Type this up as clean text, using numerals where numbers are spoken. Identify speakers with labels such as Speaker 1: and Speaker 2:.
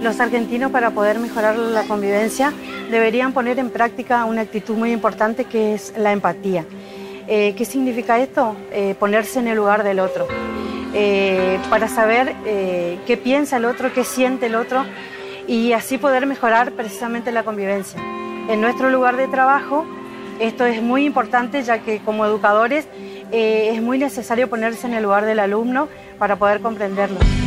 Speaker 1: Los argentinos, para poder mejorar la convivencia, deberían poner en práctica una actitud muy importante, que es la empatía. ¿Qué significa esto? Ponerse en el lugar del otro, para saber qué piensa el otro, qué siente el otro, y así poder mejorar precisamente la convivencia. En nuestro lugar de trabajo esto es muy importante, ya que como educadores es muy necesario ponerse en el lugar del alumno para poder comprenderlo.